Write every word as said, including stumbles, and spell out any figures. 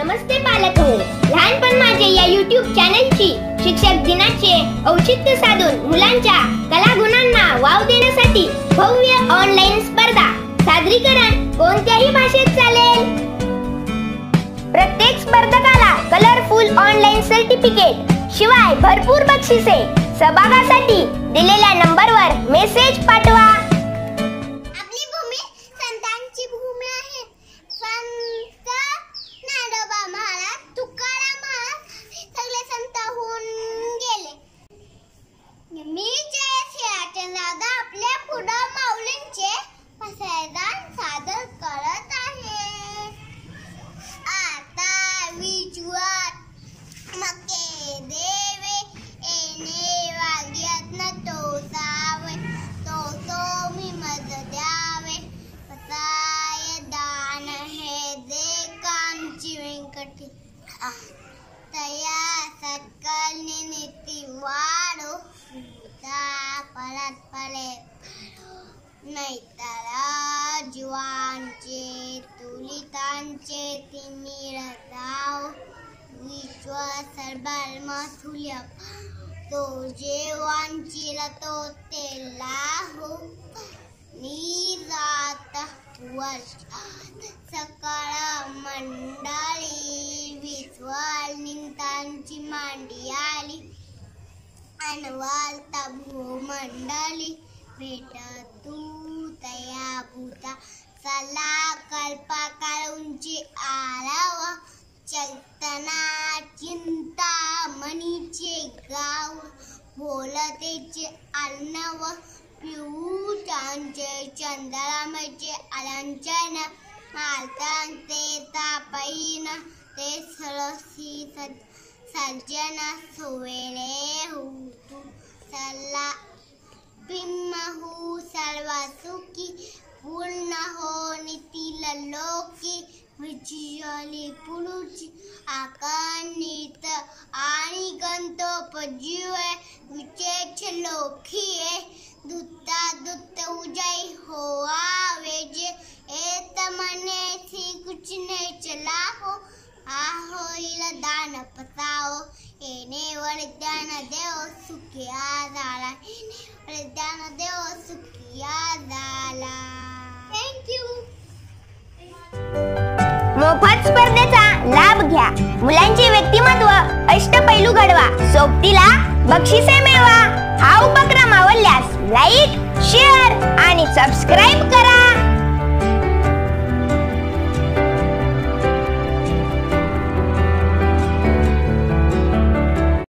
नमस्ते पालक हो. लहानपण माझे या यूट्यूब चॅनलची शिक्षक दिनाचे औचित्य साधून मुलांच्या कलागुणांना वाव देण्यासाठी भव्य ऑनलाईन स्पर्धा. सादरीकरण कोणत्याही भाषेत चालेल. प्रत्येक स्पर्धकाला कलरफुल ऑनलाईन सर्टिफिकेट शिवाय भरपूर बक्षिसे. सहभागासाठी दिलेल्या नंबरवर मेसेज पाठवा. आपली भूमी संतांची भूमी आहे. संत ज्ञानोबा महाराज, तुकाराम महाराज सगळे संत होऊन गेले. मी जयसिंहाचे दादा आपल्या पुढं माऊलींचे पसायदान सादर करत आहे. आता विश्वात मके देवे एने वाग्यात न तो सावे तो तो मी मज द्यावे पसाय दान हे दे कांची व्यंकटी तया सकल नीती वाढो परत पले नैतरा जीवांचे तुलितांचे तिमिर राव विश्व सर्बल मथुल्य तो जेवांची तो तेला हो निजात वर्षात सकाळ मंडळी विश्वाल निंतांची मांडी आली अनवाल तभू मंडळी भेट तू तया भूता सला कल्पा काळूंची आरावा चलतना चिंता मनीचे गाव बोलतेचे अर्णव पिऊटांचे चंद्रामाचे अलंचन मालतांचे तापईन ते सरसी सर्जन सोवेले हुतू सला पिम्महु सर्वसुखी पूर्ण हो नितिल लोकी विजयली पुरुषी आकानित आणि गंतोपजीवे विचेच लोखिये दुत्ता दुत्त उजय हो आवेजे एत मने थी कुछ ने चला हो आहो इल दान पताओ एने वरदान देव सुखिया झाला एने वरदान देव सुखिया झाला. थँक्यू. मोफत स्पर्धेचा लाभ घ्या. मुलांचे व्यक्तिमत्व अष्टपैलू घडवा. सोबतीला बक्षिसे मिळवा. हा उपक्रम आवडल्यास लाईक, शेअर आणि सबस्क्राईब करा.